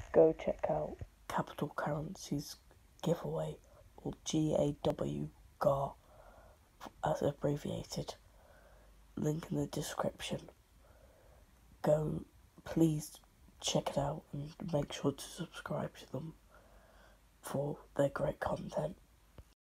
go check out Capital Currency's giveaway, or GAW, GAR, as abbreviated. Link in the description. Go, please check it out and make sure to subscribe to them for their great content.